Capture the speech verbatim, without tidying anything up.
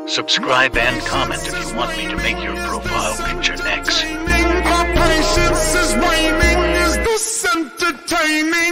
Subscribe and comment if you want me to make your profile picture next. Our patience is waning. Is this entertaining?